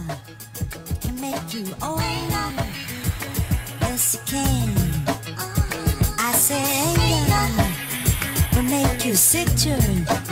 can make you old. Yes, it can. I say anger will make you sick, turn.